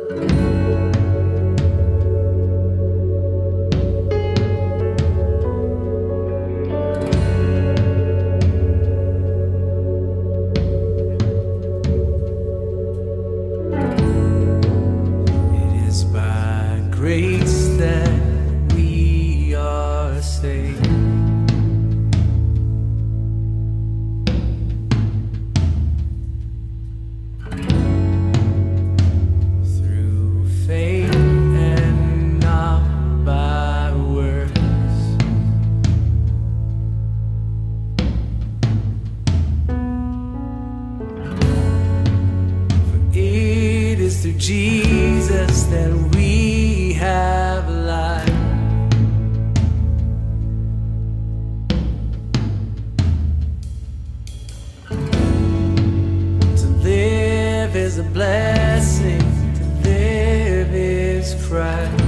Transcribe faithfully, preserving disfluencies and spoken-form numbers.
Grace that we are saved. Through faith and not by works. For it is through Jesus that we have life. To live is a blessing, to live is Christ.